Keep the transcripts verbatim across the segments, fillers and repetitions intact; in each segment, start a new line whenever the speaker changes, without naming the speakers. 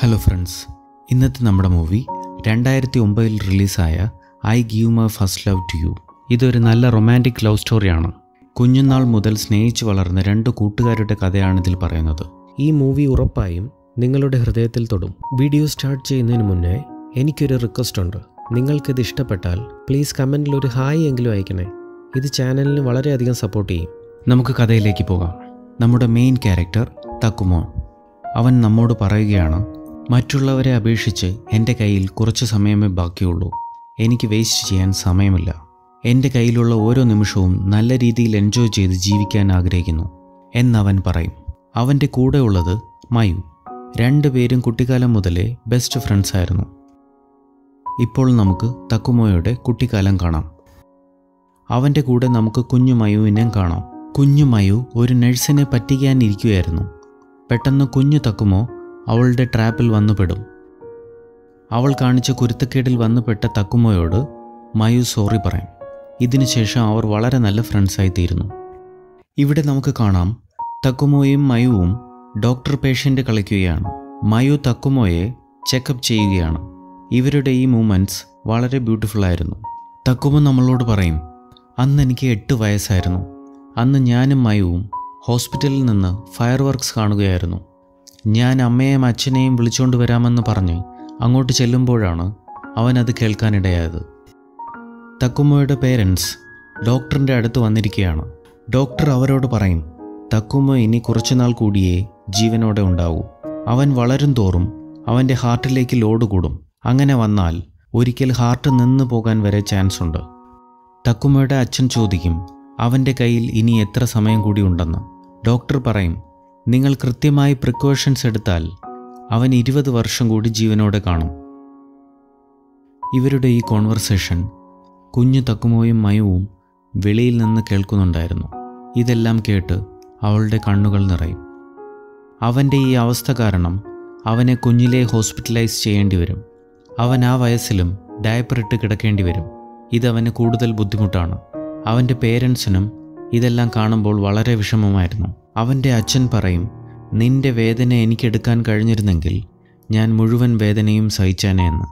Hello friends, ഇന്നത്തെ നമ്മുടെ movie രണ്ടായിരത്തി ഒമ്പതിൽ റിലീസായ I give my first love to you. ഇതൊരു നല്ല റൊമാൻറ്റിക് ലവ് സ്റ്റോറിയാണ്. കുഞ്ഞുനാൾ മുതൽ സ്നേഹിച്ച് വളർന്ന രണ്ട് കൂട്ടുകാരുടെ കഥയാണ് ഇതിൽ പറയുന്നത്.
ഈ മൂവി ഉറപ്പായും നിങ്ങളുടെ ഹൃദയത്തിൽ തൊടും. വീഡിയോ സ്റ്റാർട്ട് ചെയ്യുന്നതിന് മുന്നേ എനിക്കൊരു റിക്വസ്റ്റ് ഉണ്ട്. നിങ്ങൾക്കിത് ഇഷ്ടപ്പെട്ടാൽ പ്ലീസ് കമൻറ്റിൽ ഒരു ഹായ് എങ്കിലും അയക്കണേ. ഇത് ചാനലിന് വളരെയധികം സപ്പോർട്ട് ചെയ്യും.
നമുക്ക് കഥയിലേക്ക് പോകാം. നമ്മുടെ മെയിൻ ക്യാരക്ടർ തക്കുമോ. അവൻ നമ്മോട് പറയുകയാണ്, മറ്റുള്ളവരെ അപേക്ഷിച്ച് എൻ്റെ കയ്യിൽ കുറച്ച് സമയമേ ബാക്കിയുള്ളൂ. എനിക്ക് വേസ്റ്റ് ചെയ്യാൻ സമയമില്ല. എൻ്റെ കയ്യിലുള്ള ഓരോ നിമിഷവും നല്ല രീതിയിൽ എൻജോയ് ചെയ്ത് ജീവിക്കാൻ ആഗ്രഹിക്കുന്നു എന്നവൻ പറയും. അവൻ്റെ കൂടെയുള്ളത് മയു. രണ്ടുപേരും കുട്ടിക്കാലം മുതലേ ബെസ്റ്റ് ഫ്രണ്ട്സ് ആയിരുന്നു. ഇപ്പോൾ നമുക്ക് തക്കുമോയുടെ കുട്ടിക്കാലം കാണാം. അവൻ്റെ കൂടെ നമുക്ക് കുഞ്ഞു മയുവിനെയും കാണാം. കുഞ്ഞു മയു ഒരു നഴ്സിനെ പറ്റിക്കാനിരിക്കുകയായിരുന്നു. പെട്ടെന്ന് കുഞ്ഞു തക്കുമോ അവളുടെ ട്രാപ്പിൽ വന്നുപെടും. അവൾ കാണിച്ച കുരുത്തക്കേടിൽ വന്നുപെട്ട തക്കുമോയോട് മയു സോറി പറയും. ഇതിനുശേഷം അവർ വളരെ നല്ല ഫ്രണ്ട്സായി തീരുന്നു. ഇവിടെ നമുക്ക് കാണാം, തക്കുമോയും മയുവും ഡോക്ടർ പേഷ്യൻ്റ് കളിക്കുകയാണ്. മയു തക്കുമോയെ ചെക്കപ്പ് ചെയ്യുകയാണ്. ഇവരുടെ ഈ മൂമെൻറ്റ്സ് വളരെ ബ്യൂട്ടിഫുൾ ആയിരുന്നു. തക്കുമോ നമ്മളോട് പറയും, അന്ന് എനിക്ക് എട്ട് വയസ്സായിരുന്നു. അന്ന് ഞാനും മയുവും ഹോസ്പിറ്റലിൽ നിന്ന് ഫയർ വർക്ക്സ് കാണുകയായിരുന്നു. ഞാൻ അമ്മയെയും അച്ഛനെയും വിളിച്ചുകൊണ്ട് വരാമെന്ന് പറഞ്ഞ് അങ്ങോട്ട് ചെല്ലുമ്പോഴാണ് അവൻ അത് കേൾക്കാനിടയായത്. തക്കുമോയുടെ പേരൻസ് ഡോക്ടറിൻ്റെ അടുത്ത് വന്നിരിക്കുകയാണ്. ഡോക്ടർ അവരോട് പറയും, തക്കുമോ ഇനി കുറച്ചുനാൾ കൂടിയേ ജീവനോടെ ഉണ്ടാവൂ. അവൻ വളരും തോറും അവൻ്റെ ഹാർട്ടിലേക്ക് ലോഡ് കൂടും. അങ്ങനെ വന്നാൽ ഒരിക്കൽ ഹാർട്ട് നിന്ന് പോകാൻ വരെ ചാൻസ് ഉണ്ട്. തക്കുമോയുടെ അച്ഛൻ ചോദിക്കും, അവൻ്റെ കയ്യിൽ ഇനി എത്ര സമയം കൂടി ഉണ്ടെന്ന്. ഡോക്ടർ പറയും, നിങ്ങൾ കൃത്യമായി പ്രിക്കോഷൻസ് എടുത്താൽ അവൻ ഇരുപത് വർഷം കൂടി ജീവനോടെ കാണും. ഇവരുടെ ഈ കോൺവെർസേഷൻ കുഞ്ഞു തക്കുമോയും മയുവും വെളിയിൽ നിന്ന് കേൾക്കുന്നുണ്ടായിരുന്നു. ഇതെല്ലാം കേട്ട് അവളുടെ കണ്ണുകൾ നിറയും. അവൻ്റെ ഈ അവസ്ഥ കാരണം അവനെ കുഞ്ഞിലെ ഹോസ്പിറ്റലൈസ് ചെയ്യേണ്ടി വരും. അവൻ ആ വയസ്സിലും ഡയപ്പർ ഇട്ട് കിടക്കേണ്ടി വരും. ഇതവന് കൂടുതൽ ബുദ്ധിമുട്ടാണ്. അവൻ്റെ പേരൻസിനും ഇതെല്ലാം കാണുമ്പോൾ വളരെ വിഷമമായിരുന്നു. അവൻ്റെ അച്ഛൻ പറയും, നിന്റെ വേദന എനിക്കെടുക്കാൻ കഴിഞ്ഞിരുന്നെങ്കിൽ ഞാൻ മുഴുവൻ വേദനയും സഹിച്ചാനേ എന്ന്.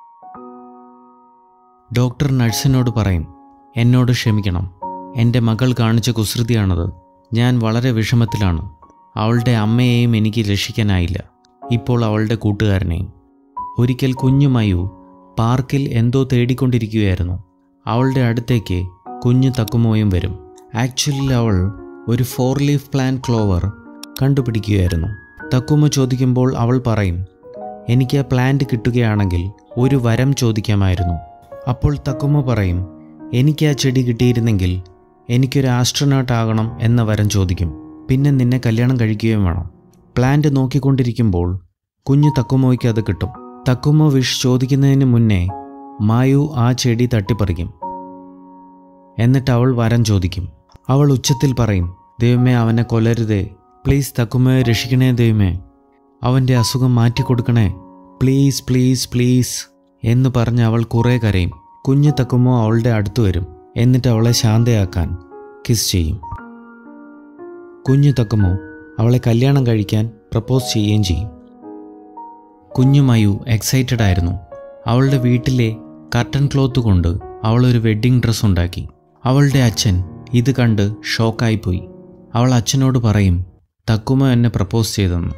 ഡോക്ടർ നഴ്സിനോട് പറയും, എന്നോട് ക്ഷമിക്കണം. എൻ്റെ മകൾ കാണിച്ച കുസൃതിയാണത്. ഞാൻ വളരെ വിഷമത്തിലാണ്. അവളുടെ അമ്മയെയും എനിക്ക് രക്ഷിക്കാനായില്ല, ഇപ്പോൾ അവളുടെ കൂട്ടുകാരനെയും. ഒരിക്കൽ കുഞ്ഞു മയു പാർക്കിൽ എന്തോ തേടിക്കൊണ്ടിരിക്കുകയായിരുന്നു. അവളുടെ അടുത്തേക്ക് കുഞ്ഞു തക്കുമോയും വരും. ആക്ച്വലി അവൾ ഒരു ഫോർ ലീഫ് പ്ലാൻ ക്ലോവർ കണ്ടുപിടിക്കുകയായിരുന്നു. തക്കുമോ ചോദിക്കുമ്പോൾ അവൾ പറയും, എനിക്ക് ആ പ്ലാന്റ് കിട്ടുകയാണെങ്കിൽ ഒരു വരം ചോദിക്കാമായിരുന്നു. അപ്പോൾ തക്കുമോ പറയും, എനിക്ക് ആ ചെടി കിട്ടിയിരുന്നെങ്കിൽ എനിക്കൊരു ആസ്ട്രോനോട്ട് ആകണം എന്ന വരം ചോദിക്കും. പിന്നെ നിന്നെ കല്യാണം കഴിക്കുകയും വേണം. പ്ലാന്റ് നോക്കിക്കൊണ്ടിരിക്കുമ്പോൾ കുഞ്ഞു തക്കുമോയ്ക്ക് അത് കിട്ടും. തക്കുമോ വിഷ് ചോദിക്കുന്നതിന് മുന്നേ മായു ആ ചെടി തട്ടിപ്പറിക്കും. എന്നിട്ട് അവൾ വരം ചോദിക്കും. അവൾ ഉച്ചത്തിൽ പറയും, ദൈവമേ അവനെ കൊല്ലരുതേ, പ്ലീസ് തക്കുമോയെ രക്ഷിക്കണേ ദൈവമേ, അവൻ്റെ അസുഖം മാറ്റിക്കൊടുക്കണേ, പ്ലീസ് പ്ലീസ് പ്ലീസ് എന്ന് പറഞ്ഞ് അവൾ കുറേ കരയും. കുഞ്ഞു തക്കുമോ അവളുടെ അടുത്ത് വരും. എന്നിട്ട് അവളെ ശാന്തയാക്കാൻ കിസ് ചെയ്യും. കുഞ്ഞു തക്കുമോ അവളെ കല്യാണം കഴിക്കാൻ പ്രപ്പോസ് ചെയ്യുകയും ചെയ്യും. കുഞ്ഞു മയു എക്സൈറ്റഡ് ആയിരുന്നു. അവളുടെ വീട്ടിലെ കർട്ടൻ ക്ലോത്ത് കൊണ്ട് അവളൊരു വെഡ്ഡിംഗ് ഡ്രസ്സ് ഉണ്ടാക്കി. അവളുടെ അച്ഛൻ ഇത് കണ്ട് ഷോക്കായിപ്പോയി. അവൾ അച്ഛനോട് പറയും, തക്കുമോ എന്നെ പ്രപ്പോസ് ചെയ്തെന്ന്.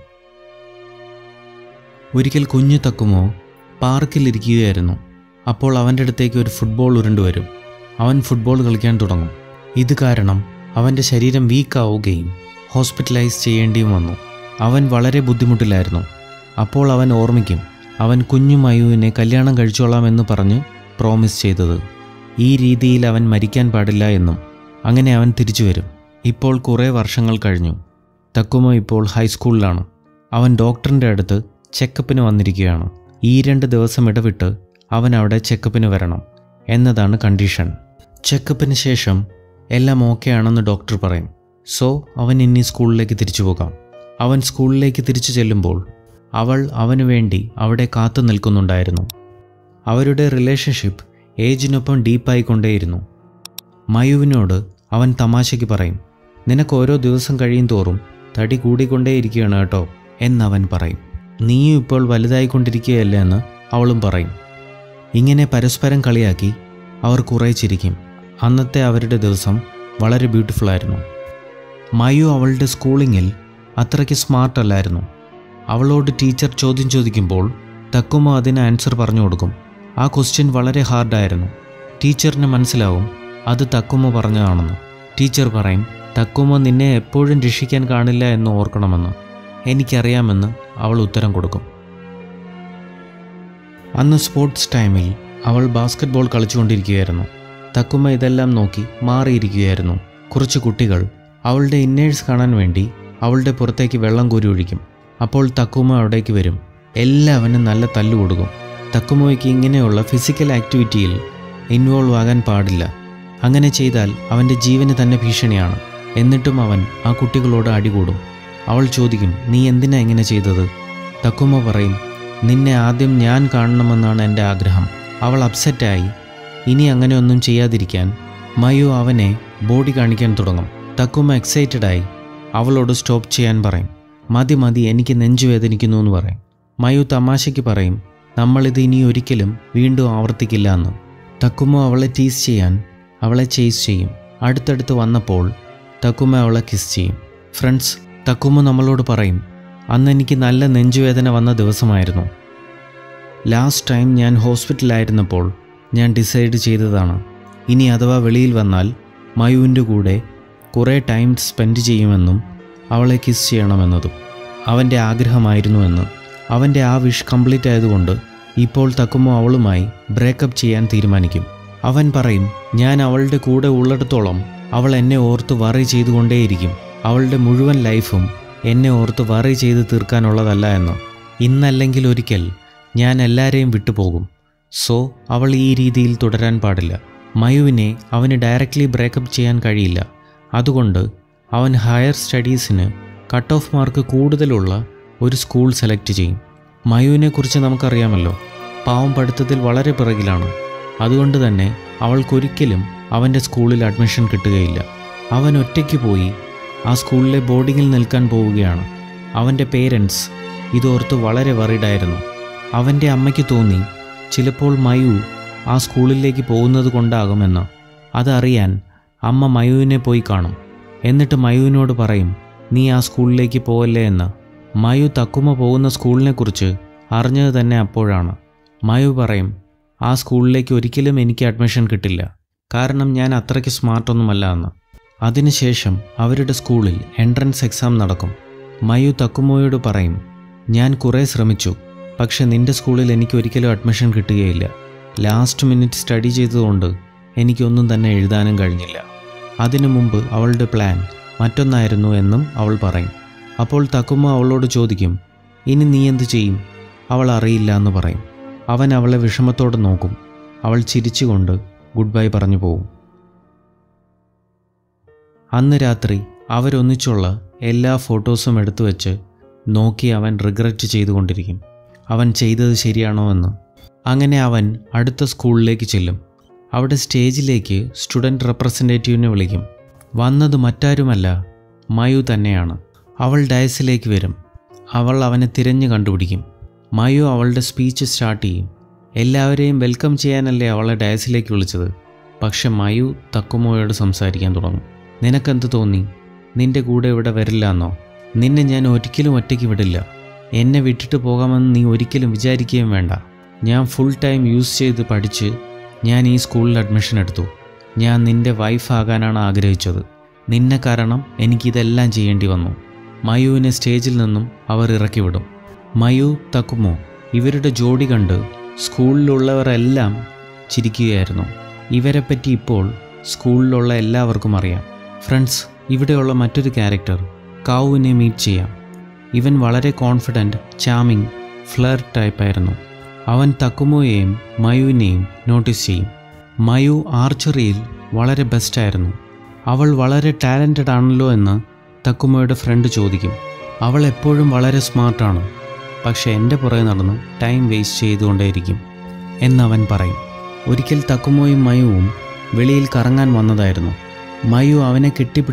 ഒരിക്കൽ കുഞ്ഞു തക്കുമോ പാർക്കിലിരിക്കുകയായിരുന്നു. അപ്പോൾ അവൻ്റെ അടുത്തേക്ക് ഒരു ഫുട്ബോൾ ഉരുണ്ടുവരും. അവൻ ഫുട്ബോൾ കളിക്കാൻ തുടങ്ങും. ഇത് കാരണം അവൻ്റെ ശരീരം വീക്കാവുകയും ഹോസ്പിറ്റലൈസ് ചെയ്യേണ്ടിയും വന്നു. അവൻ വളരെ ബുദ്ധിമുട്ടിലായിരുന്നു. അപ്പോൾ അവൻ ഓർമ്മിക്കും, അവൻ കുഞ്ഞു മയുവിനെ കല്യാണം കഴിച്ചോളാമെന്ന് പറഞ്ഞ് പ്രോമിസ് ചെയ്തത്. ഈ രീതിയിൽ അവൻ മരിക്കാൻ പാടില്ല എന്നും. അങ്ങനെ അവൻ തിരിച്ചു വരും. ഇപ്പോൾ കുറേ വർഷങ്ങൾ കഴിഞ്ഞു. തക്കുമോ ഇപ്പോൾ ഹൈസ്കൂളിലാണ്. അവൻ ഡോക്ടറിൻ്റെ അടുത്ത് ചെക്കപ്പിന് വന്നിരിക്കുകയാണ്. ഈ രണ്ട് ദിവസം ഇടവിട്ട് അവൻ അവിടെ ചെക്കപ്പിന് വരണം എന്നതാണ് കണ്ടീഷൻ. ചെക്കപ്പിന് ശേഷം എല്ലാം ഓക്കെ ആണെന്ന് ഡോക്ടർ പറയും. സോ അവൻ ഇനി സ്കൂളിലേക്ക് തിരിച്ചു പോകാം. അവൻ സ്കൂളിലേക്ക് തിരിച്ചു ചെല്ലുമ്പോൾ അവൾ അവനു വേണ്ടി അവിടെ കാത്തു നിൽക്കുന്നുണ്ടായിരുന്നു. അവരുടെ റിലേഷൻഷിപ്പ് ഏജിനൊപ്പം ഡീപ്പായിക്കൊണ്ടേയിരുന്നു. മയുവിനോട് അവൻ തമാശയ്ക്ക് പറയും, നിനക്ക് ഓരോ ദിവസം കഴിയും തോറും തടി കൂടിക്കൊണ്ടേയിരിക്കുകയാണ് കേട്ടോ എന്നവൻ പറയും. നീയും ഇപ്പോൾ വലുതായിക്കൊണ്ടിരിക്കുകയല്ലേ എന്ന് അവളും പറയും. ഇങ്ങനെ പരസ്പരം കളിയാക്കി അവർ കുറേ ചിരിക്കും. അന്നത്തെ അവരുടെ ദിവസം വളരെ ബ്യൂട്ടിഫുൾ ആയിരുന്നു. മയു അവളുടെ സ്കൂളിങ്ങിൽ അത്രയ്ക്ക് സ്മാർട്ട് അല്ലായിരുന്നു. അവളോട് ടീച്ചർ ചോദ്യം ചോദിക്കുമ്പോൾ തക്കുമോ അതിന് ആൻസർ പറഞ്ഞു കൊടുക്കും. ആ ക്വസ്റ്റ്യൻ വളരെ ഹാർഡായിരുന്നു. ടീച്ചറിന് മനസ്സിലാവും അത് തക്കുമോ പറഞ്ഞതാണെന്ന്. ടീച്ചർ പറയും, തക്കുമോ നിന്നെ എപ്പോഴും രക്ഷിക്കാൻ കാണില്ല എന്ന് ഓർക്കണമെന്ന്. എനിക്കറിയാമെന്ന് അവൾ ഉത്തരം കൊടുക്കും. അന്ന് സ്പോർട്സ് ടൈമിൽ അവൾ ബാസ്കറ്റ് ബോൾ കളിച്ചുകൊണ്ടിരിക്കുകയായിരുന്നു. തക്കുമ ഇതെല്ലാം നോക്കി മാറിയിരിക്കുകയായിരുന്നു. കുറച്ച് കുട്ടികൾ അവളുടെ ഇന്നേഴ്സ് കാണാൻ വേണ്ടി അവളുടെ പുറത്തേക്ക് വെള്ളം കോരി ഒഴിക്കും. അപ്പോൾ തക്കുമ അവിടേക്ക് വരും. എല്ലാവരും നല്ല തല്ലു കൊടുക്കും. തക്കുമോയ്ക്ക് ഇങ്ങനെയുള്ള ഫിസിക്കൽ ആക്ടിവിറ്റിയിൽ ഇൻവോൾവ് ആകാൻ പാടില്ല. അങ്ങനെ ചെയ്താൽ അവൻ്റെ ജീവന് തന്നെ ഭീഷണിയാണ്. എന്നിട്ടും അവൻ ആ കുട്ടികളോട് അടികൂടും. അവൾ ചോദിക്കും, നീ എന്തിനാ ഇങ്ങനെ ചെയ്തത്? തക്കുമോ പറയും, നിന്നെ ആദ്യം ഞാൻ കാണണമെന്നാണ് എൻ്റെ ആഗ്രഹം. അവൾ അപ്സെറ്റായി. ഇനി അങ്ങനെയൊന്നും ചെയ്യാതിരിക്കാൻ മയു അവനെ ബോഡി കാണിക്കാൻ തുടങ്ങും. തക്കുമോ എക്സൈറ്റഡായി അവളോട് സ്റ്റോപ്പ് ചെയ്യാൻ പറയും. മതി മതി, എനിക്ക് നെഞ്ചുവേദനിക്കുന്നു എന്ന് പറയും. മയു തമാശയ്ക്ക് പറയും, നമ്മളിത് ഇനി ഒരിക്കലും വീണ്ടും ആവർത്തിക്കില്ല എന്ന്. തക്കുമോ അവളെ ടീസ് ചെയ്യാൻ അവളെ ചേസ് ചെയ്യും. അടുത്തടുത്ത് വന്നപ്പോൾ തക്കുമോ അവളെ കിസ് ചെയ്യും. ഫ്രണ്ട്സ്, തക്കുമോ നമ്മളോട് പറയും, അന്ന് എനിക്ക് നല്ല നെഞ്ചുവേദന വന്ന ദിവസമായിരുന്നു. ലാസ്റ്റ് ടൈം ഞാൻ ഹോസ്പിറ്റലായിരുന്നപ്പോൾ ഞാൻ ഡിസൈഡ് ചെയ്തതാണ്, ഇനി അഥവാ വെളിയിൽ വന്നാൽ മയുവിൻ്റെ കൂടെ കുറേ ടൈം സ്പെൻഡ് ചെയ്യുമെന്നും അവളെ കിസ് ചെയ്യണമെന്നതും അവൻ്റെ ആഗ്രഹമായിരുന്നുവെന്ന്. അവൻ്റെ ആ വിഷ് കംപ്ലീറ്റ് ആയതുകൊണ്ട് ഇപ്പോൾ തക്കുമോ അവളുമായി ബ്രേക്കപ്പ് ചെയ്യാൻ തീരുമാനിക്കും. അവൻ പറയും, ഞാൻ അവളുടെ കൂടെ ഉള്ളിടത്തോളം അവൾ എന്നെ ഓർത്ത് വറി ചെയ്തുകൊണ്ടേയിരിക്കും. അവളുടെ മുഴുവൻ ലൈഫും എന്നെ ഓർത്ത് വറി ചെയ്ത് തീർക്കാനുള്ളതല്ല എന്ന്. ഇന്നല്ലെങ്കിൽ ഒരിക്കൽ ഞാൻ എല്ലാവരെയും വിട്ടുപോകും. സോ അവൾ ഈ രീതിയിൽ തുടരാൻ പാടില്ല. മയുവിനെ അവന് ഡയറക്റ്റ്ലി ബ്രേക്കപ്പ് ചെയ്യാൻ കഴിയില്ല. അതുകൊണ്ട് അവൻ ഹയർ സ്റ്റഡീസിന് കട്ട് ഓഫ് മാർക്ക് കൂടുതലുള്ള ഒരു സ്കൂൾ സെലക്ട് ചെയ്യും. മയുവിനെക്കുറിച്ച് നമുക്കറിയാമല്ലോ, പാവം പഠിത്തത്തിൽ വളരെ പിറകിലാണ്. അതുകൊണ്ട് തന്നെ അവൾക്കൊരിക്കലും അവൻ്റെ സ്കൂളിൽ അഡ്മിഷൻ കിട്ടുകയില്ല. അവൻ ഒറ്റയ്ക്ക് പോയി ആ സ്കൂളിലെ ബോർഡിങ്ങിൽ നിൽക്കാൻ പോവുകയാണ്. അവൻ്റെ പേരൻസ് ഇതോർത്ത് വളരെ വറിഡായിരുന്നു. അവൻ്റെ അമ്മയ്ക്ക് തോന്നി ചിലപ്പോൾ മയു ആ സ്കൂളിലേക്ക് പോകുന്നത് കൊണ്ടാകുമെന്ന്. അതറിയാൻ അമ്മ മയുവിനെ പോയി കാണും. എന്നിട്ട് മയുവിനോട് പറയും, നീ ആ സ്കൂളിലേക്ക് പോവല്ലേ എന്ന്. മയു തക്കുമോ പോകുന്ന സ്കൂളിനെക്കുറിച്ച് അറിഞ്ഞത് തന്നെ അപ്പോഴാണ്. മയു പറയും, ആ സ്കൂളിലേക്ക് ഒരിക്കലും എനിക്ക് അഡ്മിഷൻ കിട്ടില്ല, കാരണം ഞാൻ അത്രയ്ക്ക് സ്മാർട്ടൊന്നുമല്ല എന്ന്. അതിനുശേഷം അവരുടെ സ്കൂളിൽ എൻട്രൻസ് എക്സാം നടക്കും. മയു തക്കുമോയോട് പറയും, ഞാൻ കുറേ ശ്രമിച്ചു, പക്ഷെ നിൻ്റെ സ്കൂളിൽ എനിക്ക് ഒരിക്കലും അഡ്മിഷൻ കിട്ടുകയില്ല. ലാസ്റ്റ് മിനിറ്റ് സ്റ്റഡി ചെയ്തതുകൊണ്ട് എനിക്കൊന്നും തന്നെ എഴുതാനും കഴിഞ്ഞില്ല. അതിനു മുമ്പ് അവളുടെ പ്ലാൻ മറ്റൊന്നായിരുന്നു എന്നും അവൾ പറയും. അപ്പോൾ തക്കുമോ അവളോട് ചോദിക്കും, ഇനി നീ എന്തു ചെയ്യും? അവൾ അറിയില്ല എന്ന് പറയും. അവൻ അവളെ വിഷമത്തോടെ നോക്കും. അവൾ ചിരിച്ചുകൊണ്ട് ഗുഡ് ബൈ പറഞ്ഞു പോവും. അന്ന് രാത്രി അവരൊന്നിച്ചുള്ള എല്ലാ ഫോട്ടോസും എടുത്തു വെച്ച് നോക്കി അവൻ റിഗ്രറ്റ് ചെയ്തുകൊണ്ടിരിക്കും, അവൻ ചെയ്തത് ശരിയാണോ എന്ന്. അങ്ങനെ അവൻ അടുത്ത സ്കൂളിലേക്ക് ചെല്ലും. അവിടെ സ്റ്റേജിലേക്ക് സ്റ്റുഡൻറ്റ് റെപ്രസെൻറ്റേറ്റീവിനെ വിളിക്കും. വന്നത് മറ്റാരുമല്ല, മയു തന്നെയാണ്. അവൾ ഡയസിലേക്ക് വരും. അവൾ അവനെ തിരഞ്ഞു കണ്ടുപിടിക്കും. മയു അവളുടെ സ്പീച്ച് സ്റ്റാർട്ട് ചെയ്യും. എല്ലാവരെയും വെൽക്കം ചെയ്യാനല്ലേ അവളെ ഡയസിലേക്ക് വിളിച്ചത്. പക്ഷെ മയു തക്കുമോയോട് സംസാരിക്കാൻ തുടങ്ങും. നിനക്കെന്ത് തോന്നി? നിൻ്റെ കൂടെ ഇവിടെ വരില്ല എന്നോ? നിന്നെ ഞാൻ ഒരിക്കലും ഒറ്റയ്ക്ക് വിടില്ല. എന്നെ വിട്ടിട്ട് പോകാമെന്ന് നീ ഒരിക്കലും വിചാരിക്കുകയും വേണ്ട. ഞാൻ ഫുൾ ടൈം യൂസ് ചെയ്ത് പഠിച്ച് ഞാൻ ഈ സ്കൂളിൽ അഡ്മിഷൻ എടുത്തു. ഞാൻ നിൻ്റെ വൈഫാകാനാണ് ആഗ്രഹിച്ചത്. നിന്നെ കാരണം എനിക്കിതെല്ലാം ചെയ്യേണ്ടി വന്നു. മയുവിനെ സ്റ്റേജിൽ നിന്നും അവർ ഇറക്കിവിടും. മയു തക്കുമോ ഇവരുടെ ജോഡി കണ്ട് സ്കൂളിലുള്ളവരെല്ലാം ചിരിക്കുകയായിരുന്നു. ഇവരെപ്പറ്റി ഇപ്പോൾ സ്കൂളിലുള്ള എല്ലാവർക്കും അറിയാം. ഫ്രണ്ട്സ്, ഇവിടെയുള്ള മറ്റൊരു ക്യാരക്ടർ കാവുവിനെ മീറ്റ് ചെയ്യാം. ഇവൻ വളരെ കോൺഫിഡൻറ്റ്, ചാമിങ്, ഫ്ലർ ടൈപ്പായിരുന്നു. അവൻ തക്കുമോയെയും മയുവിനെയും നോട്ടീസ് ചെയ്യും. മയു ആർച്ചറിയിൽ വളരെ ബെസ്റ്റായിരുന്നു. അവൾ വളരെ ടാലൻറ്റഡ് ആണല്ലോ എന്ന് തക്കുമോയുടെ ഫ്രണ്ട് ചോദിക്കും. അവൾ എപ്പോഴും വളരെ സ്മാർട്ടാണ്, പക്ഷെ എൻ്റെ പുറകെ നടന്ന് ടൈം വേസ്റ്റ് ചെയ്തുകൊണ്ടേയിരിക്കും എന്നവൻ പറയും. ഒരിക്കൽ തക്കുമോയും മയുവും വെളിയിൽ കറങ്ങാൻ വന്നതായിരുന്നു. മയു അവനെ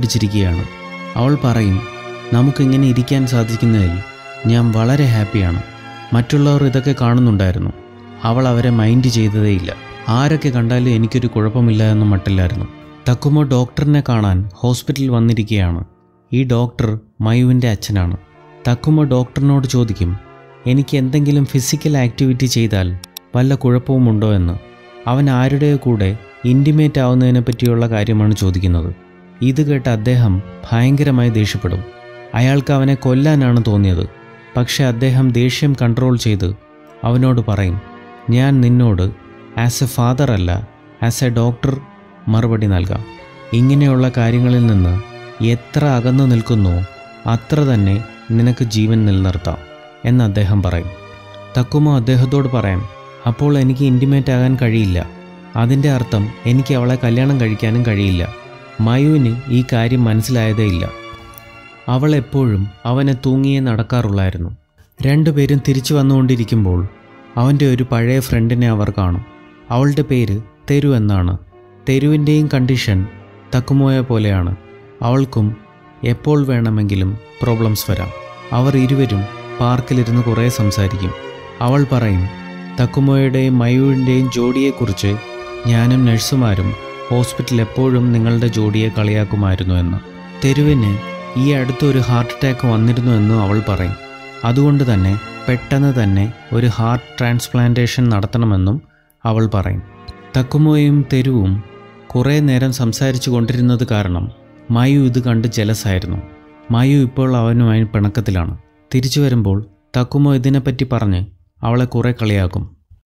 കെട്ടിപ്പിടിച്ചിരിക്കുകയാണ്. അവൾ പറയും, നമുക്കിങ്ങനെ ഇരിക്കാൻ സാധിക്കുന്നതിൽ ഞാൻ വളരെ ഹാപ്പിയാണ്. മറ്റുള്ളവർ ഇതൊക്കെ കാണുന്നുണ്ടായിരുന്നു. അവൾ അവരെ മൈൻഡ് ചെയ്തതേയില്ല. ആരൊക്കെ കണ്ടാലും എനിക്കൊരു കുഴപ്പമില്ല എന്ന മട്ടില്ലായിരുന്നു. തക്കുമോ ഡോക്ടറിനെ കാണാൻ ഹോസ്പിറ്റലിൽ വന്നിരിക്കുകയാണ്. ഈ ഡോക്ടർ മയുവിൻ്റെ അച്ഛനാണ്. തക്കുമോ ഡോക്ടറിനോട് ചോദിക്കും, എനിക്ക് എന്തെങ്കിലും ഫിസിക്കൽ ആക്ടിവിറ്റി ചെയ്താൽ വല്ല കുഴപ്പവുമുണ്ടോ എന്ന്. അവൻ ആരുടെയോ കൂടെ ഇൻറ്റിമേറ്റ് ആവുന്നതിനെ പറ്റിയുള്ള കാര്യമാണ് ചോദിക്കുന്നത്. ഇത് കേട്ട് അദ്ദേഹം ഭയങ്കരമായി ദേഷ്യപ്പെടും. അയാൾക്ക് അവനെ കൊല്ലാനാണ് തോന്നിയത്. പക്ഷെ അദ്ദേഹം ദേഷ്യം കൺട്രോൾ ചെയ്ത് അവനോട് പറയും, ഞാൻ നിന്നോട് ആസ് എ ഫാദർ അല്ല ആസ് എ ഡോക്ടർ മറുപടി നൽകാം. ഇങ്ങനെയുള്ള കാര്യങ്ങളിൽ നിന്ന് എത്ര അകന്നു നിൽക്കുന്നോ അത്ര തന്നെ നിനക്ക് ജീവൻ നിലനിർത്താം എന്ന് അദ്ദേഹം പറയും. തക്കുമോ അദ്ദേഹത്തോട് പറയാം, അപ്പോൾ എനിക്ക് ഇൻറ്റിമേറ്റ് ആകാൻ കഴിയില്ല. അതിൻ്റെ അർത്ഥം എനിക്ക് അവളെ കല്യാണം കഴിക്കാനും കഴിയില്ല. മയുവിന് ഈ കാര്യം മനസ്സിലായതേയില്ല. അവൾ എപ്പോഴും അവനെ തൂങ്ങിയേ നടക്കാറുള്ളായിരുന്നു. രണ്ടുപേരും തിരിച്ചു വന്നുകൊണ്ടിരിക്കുമ്പോൾ അവൻ്റെ ഒരു പഴയ ഫ്രണ്ടിനെ അവർ കാണും. അവളുടെ പേര് തെരു എന്നാണ്. തെരുവിൻ്റെയും കണ്ടീഷൻ തക്കുമോയെ പോലെയാണ്. അവൾക്കും എപ്പോൾ വേണമെങ്കിലും പ്രോബ്ലംസ് വരാം. അവർ ഇരുവരും പാർക്കിലിരുന്ന് കുറേ സംസാരിക്കും. അവൾ പറയും, തക്കുമോയുടെയും മയുവിൻ്റെയും ജോഡിയെക്കുറിച്ച് ഞാനും നഴ്സുമാരും ഹോസ്പിറ്റലിൽ എപ്പോഴും നിങ്ങളുടെ ജോഡിയെ കളിയാക്കുമായിരുന്നു എന്ന്. തെരുവിന് ഈ അടുത്തൊരു ഹാർട്ട് അറ്റാക്ക് വന്നിരുന്നു എന്നും അവൾ പറയും. അതുകൊണ്ട് തന്നെ പെട്ടെന്ന് തന്നെ ഒരു ഹാർട്ട് ട്രാൻസ്പ്ലാന്റേഷൻ നടത്തണമെന്നും അവൾ പറയും. തക്കുമോയും തെരുവും കുറേ നേരം സംസാരിച്ചു കൊണ്ടിരുന്നത് കാരണം മയു ഇത് കണ്ട് ജലസായിരുന്നു. മയു ഇപ്പോൾ അവനുമായി പിണക്കത്തിലാണ്. തിരിച്ചു വരുമ്പോൾ തക്കുമോ ഇതിനെപ്പറ്റി പറഞ്ഞ് അവളെ കുറേ കളിയാക്കും.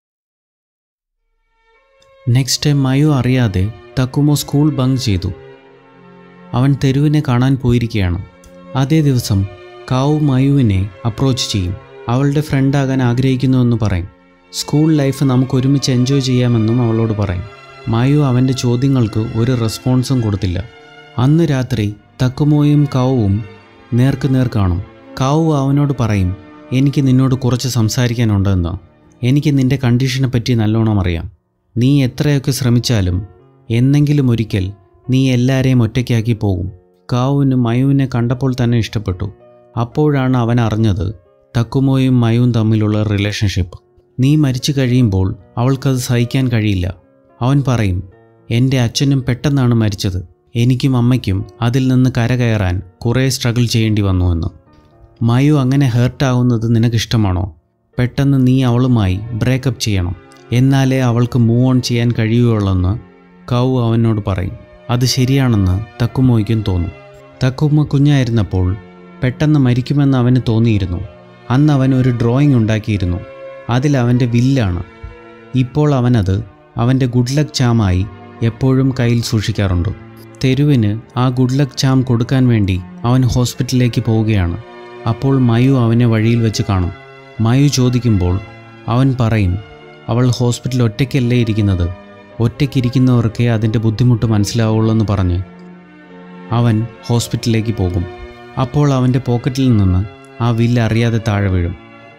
നെക്സ്റ്റ് ടൈം മയു അറിയാതെ തക്കുമോ സ്കൂൾ ബങ്ക് ചെയ്തു. അവൻ തെരുവിനെ കാണാൻ പോയിരിക്കുകയാണ്. അതേ ദിവസം കാവു മയുവിനെ അപ്രോച്ച് ചെയ്യും. അവളുടെ ഫ്രണ്ടാകാൻ ആഗ്രഹിക്കുന്നുവെന്ന് പറയും. സ്കൂൾ ലൈഫ് നമുക്ക് ഒരുമിച്ച് എൻജോയ് ചെയ്യാമെന്നും അവളോട് പറയും. മയു അവൻ്റെ ചോദ്യങ്ങൾക്ക് ഒരു റെസ്പോൺസും കൊടുത്തില്ല. അന്ന് രാത്രി തക്കുമോയും കാവുവും നേർക്ക് നേർ കാണും. കാവു അവനോട് പറയും, എനിക്ക് നിന്നോട് കുറച്ച് സംസാരിക്കാനുണ്ടെന്ന്. എനിക്ക് നിൻ്റെ കണ്ടീഷനെ പറ്റി നല്ലോണം അറിയാം. നീ എത്രയൊക്കെ ശ്രമിച്ചാലും എന്നെങ്കിലും ഒരിക്കൽ നീ എല്ലാവരെയും ഒറ്റയ്ക്കാക്കി പോകും. കാവുവിന് മയുവിനെ കണ്ടപ്പോൾ തന്നെ ഇഷ്ടപ്പെട്ടു. അപ്പോഴാണ് അവൻ അറിഞ്ഞത് തക്കുമോയും മയുവും തമ്മിലുള്ള റിലേഷൻഷിപ്പ്. നീ മരിച്ചു കഴിയുമ്പോൾ അവൾക്കത് സഹിക്കാൻ കഴിയില്ല. അവൻ പറയും, എൻ്റെ അച്ഛനും പെട്ടെന്നാണ് മരിച്ചത്. എനിക്കും അമ്മയ്ക്കും അതിൽ നിന്ന് കരകയറാൻ കുറേ സ്ട്രഗിൾ ചെയ്യേണ്ടി വന്നുവെന്ന്. മയു അങ്ങനെ ഹേർട്ടാവുന്നത് നിനക്കിഷ്ടമാണോ? പെട്ടെന്ന് നീ അവളുമായി ബ്രേക്കപ്പ് ചെയ്യണം, എന്നാലേ അവൾക്ക് മൂവ് ഓൺ ചെയ്യാൻ കഴിയുകയുള്ളെന്ന് കാവു അവനോട് പറയും. അത് ശരിയാണെന്ന് തക്കുമോയ്ക്കും തോന്നും. തക്കുമോ കുഞ്ഞായിരുന്നപ്പോൾ പെട്ടെന്ന് മരിക്കുമെന്ന് അവന് തോന്നിയിരുന്നു. അന്ന് അവൻ ഒരു ഡ്രോയിങ് ഉണ്ടാക്കിയിരുന്നു. അതിൽ അവൻ്റെ വില്ലാണ്. ഇപ്പോൾ അവനത് അവൻ്റെ ഗുഡ് ലക്ക് ചാമായി എപ്പോഴും കയ്യിൽ സൂക്ഷിക്കാറുണ്ട്. തെരുവിന് ആ ഗുഡ് ലക്ക് ചാം കൊടുക്കാൻ വേണ്ടി അവൻ ഹോസ്പിറ്റലിലേക്ക് പോവുകയാണ്. അപ്പോൾ മയു അവനെ വഴിയിൽ വെച്ച് കാണും. മയു ചോദിക്കുമ്പോൾ അവൻ പറയും, അവൾ ഹോസ്പിറ്റലിൽ ഒറ്റയ്ക്കല്ലേ ഇരിക്കുന്നത്, ഒറ്റയ്ക്കിരിക്കുന്നവർക്കേ അതിൻ്റെ ബുദ്ധിമുട്ട് മനസ്സിലാവുള്ളൂ എന്ന് പറഞ്ഞ് അവൻ ഹോസ്പിറ്റലിലേക്ക് പോകും. അപ്പോൾ അവൻ്റെ പോക്കറ്റിൽ നിന്ന് ആ വില്ല് അറിയാതെ താഴെ വീഴും.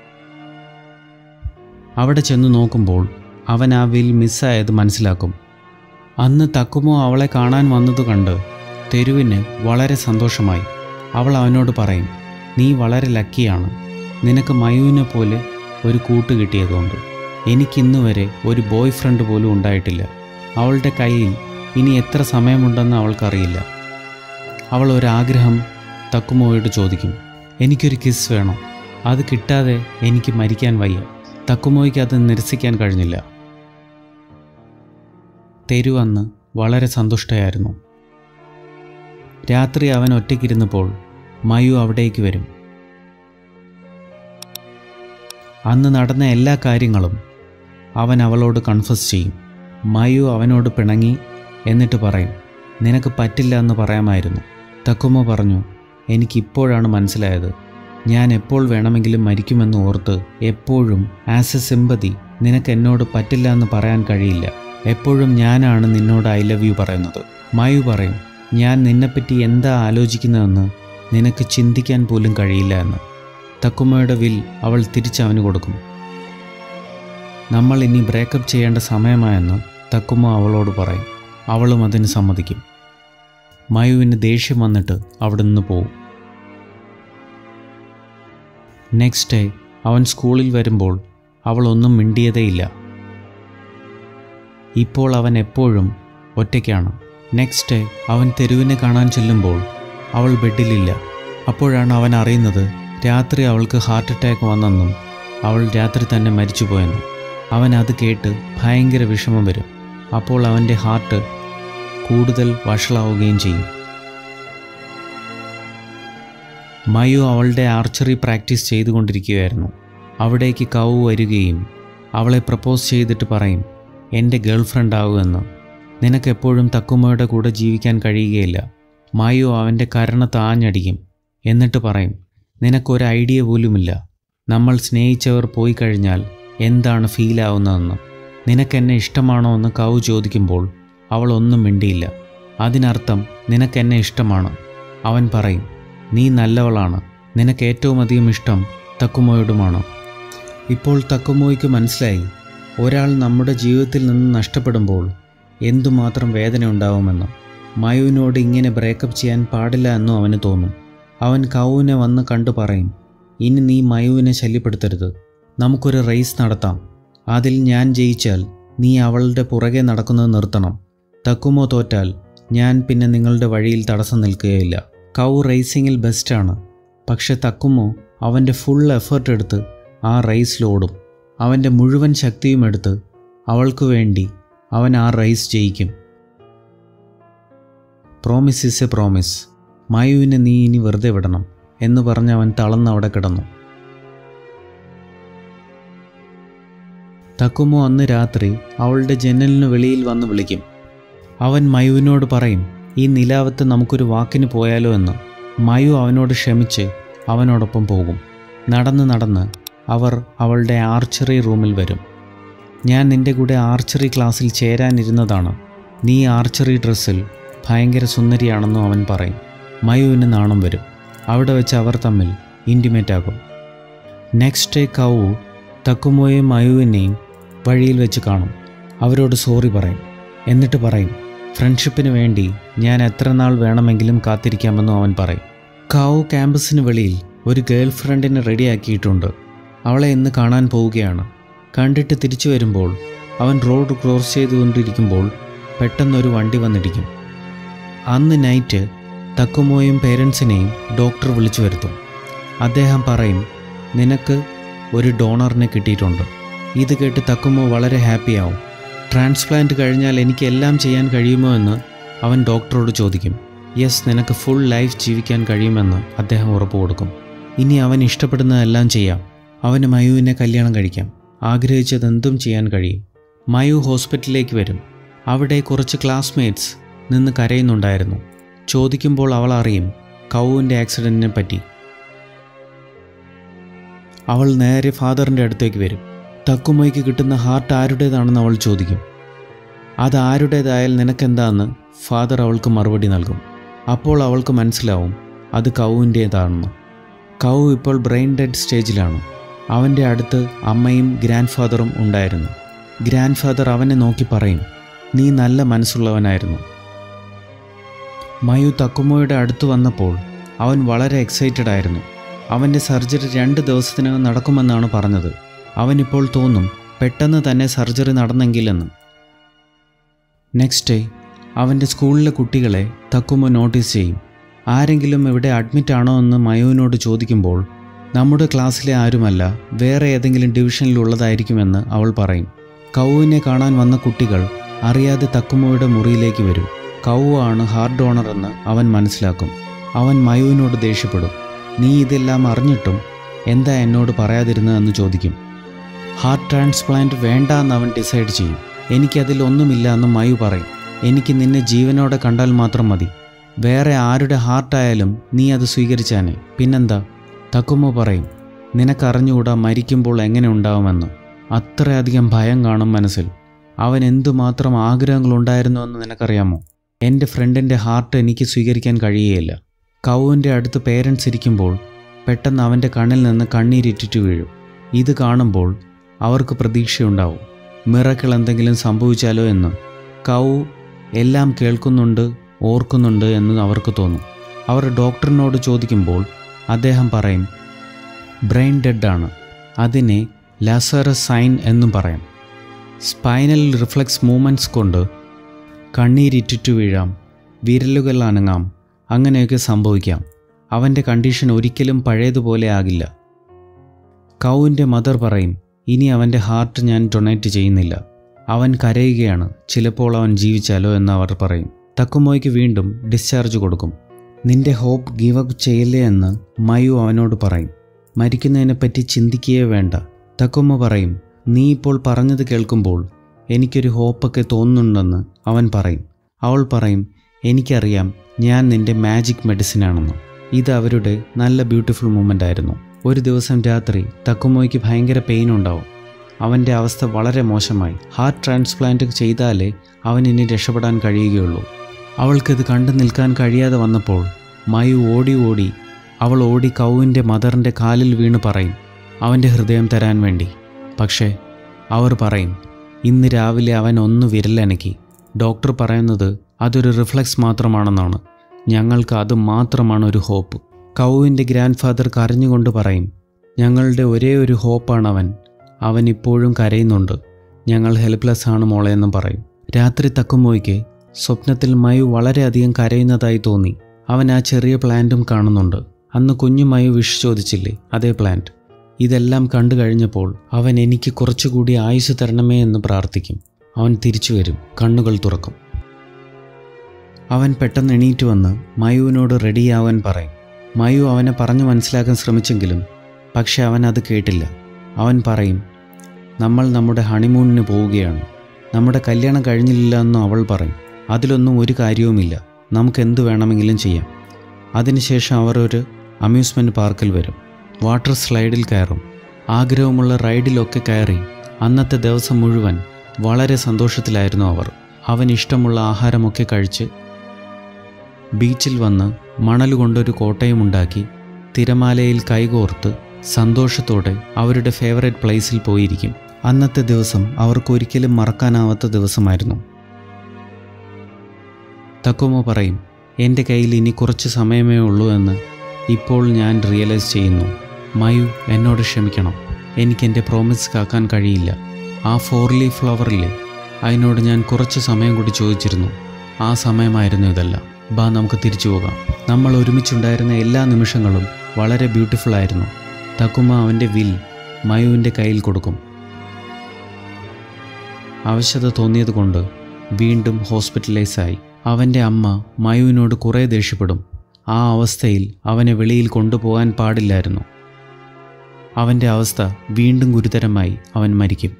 അവിടെ ചെന്ന് നോക്കുമ്പോൾ അവൻ ആ വിൽ മിസ്സായത് മനസ്സിലാക്കും. അന്ന് തക്കുമോ അവളെ കാണാൻ വന്നത് കണ്ട് തെരുവിന് വളരെ സന്തോഷമായി. അവൾ അവനോട് പറയും, നീ വളരെ ലക്കിയാണ്. നിനക്ക് മയുവിനെ പോലെ ഒരു കൂട്ട് കിട്ടിയതുകൊണ്ട്. എനിക്കിന്ന് വരെ ഒരു ബോയ് ഫ്രണ്ട് പോലും ഉണ്ടായിട്ടില്ല. അവളുടെ കയ്യിൽ ഇനി എത്ര സമയമുണ്ടെന്ന് അവൾക്കറിയില്ല. അവൾ ഒരാഗ്രഹം തക്കുമോയോട് ചോദിക്കും, എനിക്കൊരു കിസ് വേണം. അത് കിട്ടാതെ എനിക്ക് മരിക്കാൻ വയ്യ. തക്കുമോയ്ക്ക് അത് നിരസിക്കാൻ കഴിഞ്ഞില്ല. തെരു അന്ന് വളരെ സന്തുഷ്ടയായിരുന്നു. രാത്രി അവൻ ഒറ്റയ്ക്കിരുന്നപ്പോൾ മയു അവിടേക്ക് വരും. അന്ന് നടന്ന എല്ലാ കാര്യങ്ങളും അവൻ അവളോട് കൺഫസ് ചെയ്യും. മയു അവനോട് പിണങ്ങി. എന്നിട്ട് പറയും, നിനക്ക് പറ്റില്ല എന്ന് പറയാമായിരുന്നു. തക്കുമോ പറഞ്ഞു, എനിക്കിപ്പോഴാണ് മനസ്സിലായത്. ഞാൻ എപ്പോൾ വേണമെങ്കിലും മരിക്കുമെന്ന് ഓർത്ത് എപ്പോഴും ആസ് എ സിമ്പതി നിനക്ക് എന്നോട് പറ്റില്ല എന്ന് പറയാൻ കഴിയില്ല. എപ്പോഴും ഞാനാണ് നിന്നോട് ഐ ലവ് യു പറയുന്നത്. മയു പറയും, ഞാൻ നിന്നെപ്പറ്റി എന്താ ആലോചിക്കുന്നതെന്ന് നിനക്ക് ചിന്തിക്കാൻ പോലും കഴിയില്ല എന്ന്. തക്കുമോയുടെ വിൽ അവൾ തിരിച്ചവന് കൊടുക്കും. നമ്മൾ ഇനി ബ്രേക്കപ്പ് ചെയ്യേണ്ട സമയമായെന്ന് തക്കുമോ അവളോട് പറയും. അവളും അതിന് സമ്മതിക്കും. മയുവിന് ദേഷ്യം വന്നിട്ട് അവിടെ നിന്ന് പോവും. നെക്സ്റ്റ് ഡേ അവൻ സ്കൂളിൽ വരുമ്പോൾ അവൾ ഒന്നും മിണ്ടിയതേയില്ല. ഇപ്പോൾ അവൻ എപ്പോഴും ഒറ്റയ്ക്കാണ്. നെക്സ്റ്റ് ഡേ അവൻ തെരുവിനെ കാണാൻ ചെല്ലുമ്പോൾ അവൾ ബെഡിലില്ല. അപ്പോഴാണ് അവൻ അറിയുന്നത് രാത്രി അവൾക്ക് ഹാർട്ട് അറ്റാക്ക് വന്നെന്നും അവൾ രാത്രി തന്നെ മരിച്ചുപോയെന്നും. അവൻ അത് കേട്ട് ഭയങ്കര വിഷമം വരും. അപ്പോൾ അവൻ്റെ ഹാർട്ട് കൂടുതൽ വഷളാവുകയും ചെയ്യും. മയു അവളുടെ ആർച്ചറി പ്രാക്ടീസ് ചെയ്തുകൊണ്ടിരിക്കുകയായിരുന്നു. അവിടേക്ക് കൗ വരികയും അവളെ പ്രപ്പോസ് ചെയ്തിട്ട് പറയും, എൻ്റെ ഗേൾ ഫ്രണ്ട് ആകുമെന്ന്. നിനക്കെപ്പോഴും തക്കുമ്മയുടെ കൂടെ ജീവിക്കാൻ കഴിയുകയില്ല. മയു അവൻ്റെ കരണത്ത് ആഞ്ഞടിക്കും. എന്നിട്ട് പറയും, നിനക്കൊരു ഐഡിയ പോലുമില്ല. നമ്മൾ സ്നേഹിച്ചവർ പോയി കഴിഞ്ഞാൽ എന്താണ് ഫീലാവുന്നതെന്ന്. നിനക്കെന്നെ ഇഷ്ടമാണോ എന്ന് കൗ ചോദിക്കുമ്പോൾ അവൾ ഒന്നും മിണ്ടിയില്ല. അതിനർത്ഥം നിനക്കെന്നെ ഇഷ്ടമാണ്. അവൻ പറയും, നീ നല്ലവളാണ്. നിനക്ക് ഏറ്റവും അധികം ഇഷ്ടം തക്കുമോയോടുമാണ്. ഇപ്പോൾ തക്കുമോയ്ക്ക് മനസ്സിലായി ഒരാൾ നമ്മുടെ ജീവിതത്തിൽ നിന്ന് നഷ്ടപ്പെടുമ്പോൾ എന്തുമാത്രം വേദന ഉണ്ടാവുമെന്ന്. മയുവിനോട് ഇങ്ങനെ ബ്രേക്കപ്പ് ചെയ്യാൻ പാടില്ല എന്നും അവന് തോന്നും. അവൻ കൗവിനെ വന്ന് കണ്ടു പറയും, ഇനി നീ മയുവിനെ ശല്യപ്പെടുത്തരുത്. നമുക്കൊരു റേസ് നടത്താം. അതിൽ ഞാൻ ജയിച്ചാൽ നീ അവളുടെ പുറകെ നടക്കുന്നത് നിർത്തണം. തക്കുമോ തോറ്റാൽ ഞാൻ പിന്നെ നിങ്ങളുടെ വഴിയിൽ തടസ്സം നിൽക്കുകയില്ല. കൗ റേസിങ്ങിൽ ബെസ്റ്റാണ്. പക്ഷെ തക്കുമോ അവൻ്റെ ഫുൾ എഫേർട്ട് എടുത്ത് ആ റേസിലോടും. അവൻ്റെ മുഴുവൻ ശക്തിയും എടുത്ത് അവൾക്ക് വേണ്ടി അവൻ ആ റേസ് ജയിക്കും. Promise is a promise. മയുവിനെ നീ ഇനി വെറുതെ വിടണം എന്ന് പറഞ്ഞ് അവൻ തളർന്ന് അവിടെ കിടന്നു. തക്കുമോ അന്ന് രാത്രി അവളുടെ ജനലിന് വെളിയിൽ വന്ന് വിളിക്കും. അവൻ മയുവിനോട് പറയും, ഈ നിലാവത്ത് നമുക്കൊരു വാക്കിന് പോയാലോ എന്ന്. മയു അവനോട് ക്ഷമിച്ച് അവനോടൊപ്പം പോകും. നടന്ന് നടന്ന് അവർ അവളുടെ ആർച്ചറി റൂമിൽ വരും. ഞാൻ നിൻ്റെ കൂടെ ആർച്ചറി ക്ലാസ്സിൽ ചേരാനിരുന്നതാണ്. നീ ആർച്ചറി ഡ്രസ്സിൽ ഭയങ്കര സുന്ദരിയാണെന്നും അവൻ പറയും. മയുവിന് നാണം വരും. അവിടെ വെച്ച് അവർ തമ്മിൽ ഇൻറ്റിമേറ്റ് ആകും. നെക്സ്റ്റ് ഡേ കൗ തക്കുമോയെയും മയുവിനെയും വഴിയിൽ വെച്ച് കാണും. അവരോട് സോറി പറയും. എന്നിട്ട് പറയും, ഫ്രണ്ട്ഷിപ്പിന് വേണ്ടി ഞാൻ എത്ര നാൾ വേണമെങ്കിലും കാത്തിരിക്കാമെന്നും അവൻ പറയും. കൗ ക്യാമ്പസിന് വെളിയിൽ ഒരു ഗേൾ ഫ്രണ്ടിനെ റെഡിയാക്കിയിട്ടുണ്ട്. അവളെ ഇന്ന് കാണാൻ പോവുകയാണ്. കണ്ടിട്ട് തിരിച്ചു വരുമ്പോൾ അവൻ റോഡ് ക്രോസ് ചെയ്തുകൊണ്ടിരിക്കുമ്പോൾ പെട്ടെന്നൊരു വണ്ടി വന്നിടിക്കും. അന്ന് നൈറ്റ് തക്കുമോയും പേരൻസിനെയും ഡോക്ടർ വിളിച്ചു വരുത്തും. അദ്ദേഹം പറയും, നിനക്ക് ഒരു ഡോണറിനെ കിട്ടിയിട്ടുണ്ട്. ഇത് കേട്ട് തക്കുമോ വളരെ ഹാപ്പിയാവും. ട്രാൻസ്പ്ലാന്റ് കഴിഞ്ഞാൽ എനിക്ക് എല്ലാം ചെയ്യാൻ കഴിയുമോ എന്ന് അവൻ ഡോക്ടറോട് ചോദിക്കും. യെസ്, നിനക്ക് ഫുൾ ലൈഫ് ജീവിക്കാൻ കഴിയുമെന്ന് അദ്ദേഹം ഉറപ്പ് കൊടുക്കും. ഇനി അവൻ ഇഷ്ടപ്പെടുന്നതെല്ലാം ചെയ്യാം. അവന് മയുവിനെ കല്യാണം കഴിക്കാം. ആഗ്രഹിച്ചതെന്തും ചെയ്യാൻ കഴിയും. മയു ഹോസ്പിറ്റലിലേക്ക് വരും. അവിടെ കുറച്ച് ക്ലാസ്മേറ്റ്സ് നിന്ന് കരയുന്നുണ്ടായിരുന്നു. ചോദിക്കുമ്പോൾ അവൾ അറിയും കൗവിൻ്റെ ആക്സിഡൻറ്റിനെ പറ്റി. അവൾ നേരെ ഫാദറിൻ്റെ അടുത്തേക്ക് വരും. തക്കുമോയ്ക്ക് കിട്ടുന്ന ഹാർട്ട് ആരുടേതാണെന്ന് അവൾ ചോദിക്കും. അത് ആരുടേതായാൽ നിനക്കെന്താന്ന് ഫാദർ അവൾക്ക് മറുപടി നൽകും. അപ്പോൾ അവൾക്ക് മനസ്സിലാവും അത് കൗവിൻ്റേതാണെന്ന്. കൗ ഇപ്പോൾ ബ്രെയിൻ ഡെഡ് സ്റ്റേജിലാണ്. അവൻ്റെ അടുത്ത് അമ്മയും ഗ്രാൻഡ് ഫാദറും ഉണ്ടായിരുന്നു. ഗ്രാൻഡ് ഫാദർ അവനെ നോക്കി പറയും, നീ നല്ല മനസ്സുള്ളവനായിരുന്നു. മയു തക്കുമോയുടെ അടുത്ത് വന്നപ്പോൾ അവൻ വളരെ എക്സൈറ്റഡ് ആയിരുന്നു. അവൻ്റെ സർജറി രണ്ട് ദിവസത്തിനകം നടക്കുമെന്നാണ് പറഞ്ഞത്. അവനിപ്പോൾ തോന്നും പെട്ടെന്ന് തന്നെ സർജറി നടന്നെങ്കിലെന്ന്. നെക്സ്റ്റ് ഡേ അവൻ്റെ സ്കൂളിലെ കുട്ടികളെ തക്കുമോ നോട്ടീസ് ചെയ്യും. ആരെങ്കിലും ഇവിടെ അഡ്മിറ്റ് ആണോ എന്ന് മയുവിനോട് ചോദിക്കുമ്പോൾ നമ്മുടെ ക്ലാസ്സിലെ ആരുമല്ല, വേറെ ഏതെങ്കിലും ഡിവിഷനിലുള്ളതായിരിക്കുമെന്ന് അവൾ പറയും. കൗവിനെ കാണാൻ വന്ന കുട്ടികൾ അറിയാതെ തക്കുമോയുടെ മുറിയിലേക്ക് വരും. കൗ ആണ് ഹാർട്ട് ഡോണർ എന്ന് അവൻ മനസ്സിലാക്കും. അവൻ മയുവിനോട് ദേഷ്യപ്പെടും. നീ ഇതെല്ലാം അറിഞ്ഞിട്ടും എന്താ എന്നോട് പറയാതിരുന്നതെന്ന് ചോദിക്കും. ഹാർട്ട് ട്രാൻസ്പ്ലാന്റ് വേണ്ട എന്ന് അവൻ ഡിസൈഡ് ചെയ്യും. എനിക്കതിൽ ഒന്നുമില്ല എന്ന് മയു പറയും. എനിക്ക് നിന്നെ ജീവനോടെ കണ്ടാൽ മാത്രം മതി. വേറെ ആരുടെ ഹാർട്ടായാലും നീ അത് സ്വീകരിച്ചാനേ. പിന്നെന്താ? തക്കുമോ പറയും, നിനക്കറിഞ്ഞുകൂടാ മരിക്കുമ്പോൾ എങ്ങനെ ഉണ്ടാവുമെന്ന്. അത്രയധികം ഭയം കാണും മനസ്സിൽ. അവൻ എന്തുമാത്രം ആഗ്രഹങ്ങളുണ്ടായിരുന്നുവെന്ന് നിനക്കറിയാമോ? എൻ്റെ ഫ്രണ്ടിൻ്റെ ഹാർട്ട് എനിക്ക് സ്വീകരിക്കാൻ കഴിയുകയില്ല. കൗവിൻ്റെ അടുത്ത് പേരൻസ് ഇരിക്കുമ്പോൾ പെട്ടെന്ന് അവൻ്റെ കണ്ണിൽ നിന്ന് കണ്ണീരിറ്റിട്ട് വീഴും. ഇത് കാണുമ്പോൾ അവർക്ക് പ്രതീക്ഷയുണ്ടാവും, മിറക്കിൾ എന്തെങ്കിലും സംഭവിച്ചാലോ എന്ന്. കൗ എല്ലാം കേൾക്കുന്നുണ്ട്, ഓർക്കുന്നുണ്ട് എന്ന് അവർക്ക് തോന്നും. അവർ ഡോക്ടറിനോട് ചോദിക്കുമ്പോൾ അദ്ദേഹം പറയും, ബ്രെയിൻ ഡെഡാണ്. അതിനെ ലാസറസ് സൈൻ എന്നും പറയാം. സ്പൈനൽ റിഫ്ലക്സ് മൂവ്മെൻറ്റ്സ് കൊണ്ട് കണ്ണീരിറ്റിറ്റു വീഴാം, വിരലുകൾ അനങ്ങാം, അങ്ങനെയൊക്കെ സംഭവിക്കാം. അവൻ്റെ കണ്ടീഷൻ ഒരിക്കലും പഴയതുപോലെ ആകില്ല. കൗവിൻ്റെ മദർ പറയും, ഇനി അവൻ്റെ ഹാർട്ട് ഞാൻ ഡൊണേറ്റ് ചെയ്യുന്നില്ല. അവൻ കരയുകയാണ്, ചിലപ്പോൾ അവൻ ജീവിച്ചാലോ എന്ന് അവർ പറയും. തക്കുമോയ്ക്ക് വീണ്ടും ഡിസ്ചാർജ് കൊടുക്കും. നിന്റെ ഹോപ്പ് ഗീവ് അപ്പ് ചെയ്യില്ലേ എന്ന് മയു അവനോട് പറയും. മരിക്കുന്നതിനെപ്പറ്റി ചിന്തിക്കുകയേ വേണ്ട. തക്കുമോ പറയും, നീ ഇപ്പോൾ പറഞ്ഞത് കേൾക്കുമ്പോൾ എനിക്കൊരു ഹോപ്പൊക്കെ തോന്നുന്നുണ്ടെന്ന് അവൻ പറയും. അവൾ പറയും, എനിക്കറിയാം, ഞാൻ നിന്റെ മാജിക് മെഡിസിനാണെന്ന്. ഇത് അവരുടെ നല്ല ബ്യൂട്ടിഫുൾ മൂമെൻ്റ് ആയിരുന്നു. ഒരു ദിവസം രാത്രി തക്കുമോയ്ക്ക് ഭയങ്കര പെയിൻ ഉണ്ടാവും. അവൻ്റെ അവസ്ഥ വളരെ മോശമായി. ഹാർട്ട് ട്രാൻസ്പ്ലാന്റ് ചെയ്താലേ അവനിനി രക്ഷപ്പെടാൻ കഴിയുകയുള്ളൂ. അവൾക്കിത് കണ്ടു നിൽക്കാൻ കഴിയാതെ വന്നപ്പോൾ മയു ഓടി ഓടി അവൾ ഓടി കൗവിൻ്റെ മദറിൻ്റെ കാലിൽ വീണ് പറയും, അവൻ്റെ ഹൃദയം തരാൻ വേണ്ടി. പക്ഷേ അവർ പറയും, ഇന്ന് രാവിലെ അവൻ ഒന്ന് വിരലനക്കി. ഡോക്ടർ പറയുന്നത് അതൊരു റിഫ്ലക്സ് മാത്രമാണെന്നാണ്. ഞങ്ങൾക്ക് അത് മാത്രമാണ് ഒരു ഹോപ്പ്. കൗവിൻ്റെ ഗ്രാൻഡ് ഫാദർ കരഞ്ഞുകൊണ്ട് പറയും, ഞങ്ങളുടെ ഒരേ ഒരു ഹോപ്പാണവൻ. അവൻ ഇപ്പോഴും കരയുന്നുണ്ട്. ഞങ്ങൾ ഹെൽപ്ലെസ് ആണ് മോളെ എന്നും പറയും. രാത്രി തക്കുമോയ്ക്ക് സ്വപ്നത്തിൽ മയു വളരെയധികം കരയുന്നതായി തോന്നി. അവൻ ആ ചെറിയ പ്ലാന്റും കാണുന്നുണ്ട്. അന്ന് കുഞ്ഞു മയു വിഷ് ചോദിച്ചില്ലേ, അതേ പ്ലാന്റ്. ഇതെല്ലാം കണ്ടു കഴിഞ്ഞപ്പോൾ അവൻ എനിക്ക് കുറച്ചുകൂടി ആയുസ് തരണമേ എന്ന് പ്രാർത്ഥിക്കും. അവൻ തിരിച്ചു വരും, കണ്ണുകൾ തുറക്കും. അവൻ പെട്ടെന്ന് എണീറ്റ് വന്ന് മയുവിനോട് റെഡിയാവാൻ പറയും. മയു അവനെ പറഞ്ഞു മനസ്സിലാക്കാൻ ശ്രമിച്ചെങ്കിലും പക്ഷെ അവൻ അത് കേട്ടില്ല. അവൻ പറയും, നമ്മൾ നമ്മുടെ ഹണിമൂണിന് പോവുകയാണ്. നമ്മുടെ കല്യാണം കഴിഞ്ഞില്ല എന്നും അവൾ പറയും. അതിലൊന്നും ഒരു കാര്യവുമില്ല, നമുക്ക് എന്തു വേണമെങ്കിലും ചെയ്യാം. അതിനുശേഷം അവർ ഒരു അമ്യൂസ്മെൻറ്റ് പാർക്കിൽ വരും. വാട്ടർ സ്ലൈഡിൽ കയറും. ആഗ്രഹമുള്ള റൈഡിലൊക്കെ കയറി അന്നത്തെ ദിവസം മുഴുവൻ വളരെ സന്തോഷത്തിലായിരുന്നു അവർ. അവൻ ഇഷ്ടമുള്ള ആഹാരമൊക്കെ കഴിച്ച് ബീച്ചിൽ വന്ന് മണൽ കൊണ്ടൊരു കോട്ടയുമുണ്ടാക്കി തിരമാലയിൽ കൈകോർത്ത് സന്തോഷത്തോടെ അവരുടെ ഫേവറേറ്റ് പ്ലേസിൽ പോയിരിക്കും. അന്നത്തെ ദിവസം അവർക്കൊരിക്കലും മറക്കാനാവാത്ത ദിവസമായിരുന്നു. തക്കുമോ പറയും, എൻ്റെ കയ്യിൽ ഇനി കുറച്ച് സമയമേ ഉള്ളൂ എന്ന് ഇപ്പോൾ ഞാൻ റിയലൈസ് ചെയ്യുന്നു. മയു, എന്നോട് ക്ഷമിക്കണം. എനിക്കെൻ്റെ പ്രോമിസ് കാക്കാൻ കഴിയില്ല. ആ ഫോർ ലീഫ് ഫ്ലവറിലെ അതിനോട് ഞാൻ കുറച്ച് സമയം കൂടി ചോദിച്ചിരുന്നു. ആ സമയമായിരുന്നു ഇതല്ല. ബാ, നമുക്ക് തിരിച്ചു പോകാം. നമ്മൾ ഒരുമിച്ചുണ്ടായിരുന്ന എല്ലാ നിമിഷങ്ങളും വളരെ ബ്യൂട്ടിഫുൾ ആയിരുന്നു. തക്കുമ അവൻ്റെ വിൽ മയുവിൻ്റെ കയ്യിൽ കൊടുക്കും. അവശത തോന്നിയതുകൊണ്ട് വീണ്ടും ഹോസ്പിറ്റലൈസായി. അവൻ്റെ അമ്മ മയുവിനോട് കുറേ ദേഷ്യപ്പെടും. ആ അവസ്ഥയിൽ അവനെ വെളിയിൽ കൊണ്ടുപോകാൻ പാടില്ലായിരുന്നു. അവൻ്റെ അവസ്ഥ വീണ്ടും ഗുരുതരമായി. അവൻ മരിക്കും.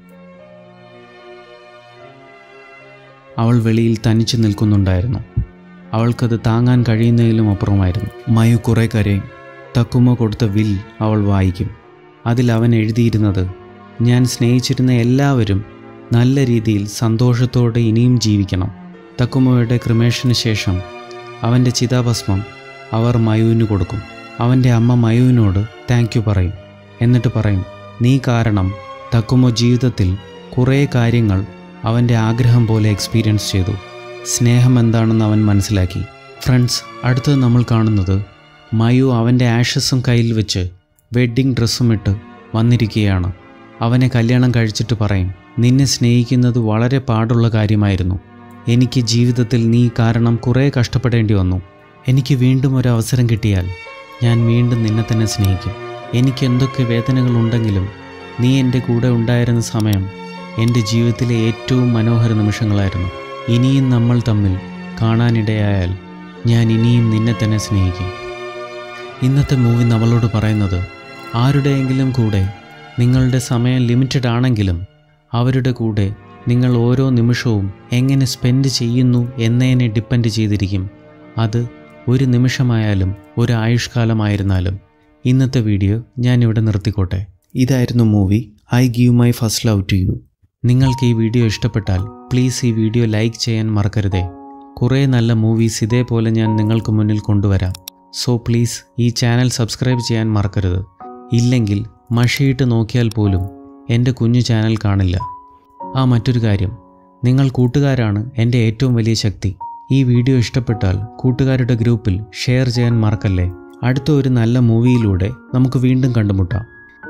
അവൾ വെളിയിൽ തനിച്ചു നിൽക്കുന്നുണ്ടായിരുന്നു. അവൾക്കത് താങ്ങാൻ കഴിയുന്നതിലും അപ്പുറമായിരുന്നു. മയു കുറേ കരയും. തക്കുമോ കൊടുത്ത വിൽ അവൾ വായിക്കും. അതിൽ അവൻ എഴുതിയിരുന്നത്, ഞാൻ സ്നേഹിച്ചിരുന്ന എല്ലാവരും നല്ല രീതിയിൽ സന്തോഷത്തോടെ ഇനിയും ജീവിക്കണം. തക്കുമോയുടെ ക്രിമേഷന് ശേഷം അവൻ്റെ ചിതാഭസ്മം അവർ മയുവിന് കൊടുക്കും. അവൻ്റെ അമ്മ മയുവിനോട് താങ്ക് യു പറയും. എന്നിട്ട് പറയും, നീ കാരണം തക്കുമോ ജീവിതത്തിൽ കുറേ കാര്യങ്ങൾ അവൻ്റെ ആഗ്രഹം പോലെ എക്സ്പീരിയൻസ് ചെയ്തു. സ്നേഹം എന്താണെന്ന് അവൻ മനസ്സിലാക്കി. ഫ്രണ്ട്സ്, അടുത്തത് നമ്മൾ കാണുന്നത് മയു അവൻ്റെ ആഷസും കയ്യിൽ വെച്ച് വെഡ്ഡിങ് ഡ്രസ്സും ഇട്ട് വന്നിരിക്കുകയാണ്. അവനെ കല്യാണം കഴിച്ചിട്ട് പറയും, നിന്നെ സ്നേഹിക്കുന്നത് വളരെ പാടുള്ള കാര്യമായിരുന്നു. എനിക്ക് ജീവിതത്തിൽ നീ കാരണം കുറേ കഷ്ടപ്പെടേണ്ടി വന്നു. എനിക്ക് വീണ്ടും ഒരു അവസരം കിട്ടിയാൽ ഞാൻ വീണ്ടും നിന്നെ തന്നെ സ്നേഹിക്കും. എനിക്ക് എന്തൊക്കെ വേദനകളുണ്ടെങ്കിലും നീ എൻ്റെ കൂടെ ഉണ്ടായിരുന്ന സമയം എൻ്റെ ജീവിതത്തിലെ ഏറ്റവും മനോഹര നിമിഷങ്ങളായിരുന്നു. ഇനിയും നമ്മൾ തമ്മിൽ കാണാനിടയായാൽ ഞാൻ ഇനിയും നിന്നെ തന്നെ സ്നേഹിക്കും. ഇന്നത്തെ മൂവി നമ്മളോട് പറയുന്നത്, ആരുടെയെങ്കിലും കൂടെ നിങ്ങളുടെ സമയം ലിമിറ്റഡ് ആണെങ്കിലും അവരുടെ കൂടെ നിങ്ങൾ ഓരോ നിമിഷവും എങ്ങനെ സ്പെൻഡ് ചെയ്യുന്നു എന്നതിനെ ഡിപ്പെൻഡ് ചെയ്തിരിക്കും. അത് ഒരു നിമിഷമായാലും ഒരു ആയുഷ്കാലമായിരുന്നാലും. ഇന്നത്തെ വീഡിയോ ഞാനിവിടെ നിർത്തിക്കോട്ടെ. ഇതായിരുന്നു movie I give my first love to you. നിങ്ങൾക്ക് ഈ വീഡിയോ ഇഷ്ടപ്പെട്ടാൽ പ്ലീസ് ഈ വീഡിയോ ലൈക്ക് ചെയ്യാൻ മറക്കരുതേ. കുറേ നല്ല മൂവീസ് ഇതേപോലെ ഞാൻ നിങ്ങൾക്ക് മുന്നിൽ കൊണ്ടുവരാം. സോ പ്ലീസ് ഈ ചാനൽ സബ്സ്ക്രൈബ് ചെയ്യാൻ മറക്കരുത്. ഇല്ലെങ്കിൽ മഷിയിട്ട് നോക്കിയാൽ പോലും എൻ്റെ കുഞ്ഞു ചാനൽ കാണില്ല. ആ മറ്റൊരു കാര്യം, നിങ്ങൾ കൂട്ടുകാരാണ് എൻ്റെ ഏറ്റവും വലിയ ശക്തി. ഈ വീഡിയോ ഇഷ്ടപ്പെട്ടാൽ കൂട്ടുകാരുടെ ഗ്രൂപ്പിൽ ഷെയർ ചെയ്യാൻ മറക്കല്ലേ. അടുത്ത ഒരു നല്ല മൂവിയിലൂടെ നമുക്ക് വീണ്ടും കണ്ടുമുട്ടാം.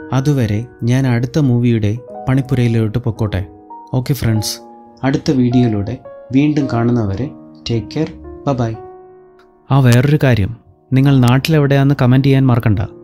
അതുവരെ ഞാൻ അടുത്ത മൂവിയുടെ പണിപ്പുരയിലോട്ട് പൊക്കോട്ടെ. ഓക്കെ ഫ്രണ്ട്സ്, അടുത്ത വീഡിയോയിലൂടെ വീണ്ടും കാണുന്നവരെ ടേക്ക് കെയർ, ബൈ. ആ വേറൊരു കാര്യം, നിങ്ങൾ നാട്ടിലെവിടെയാണെന്ന് കമൻറ്റ് ചെയ്യാൻ മറക്കണ്ട.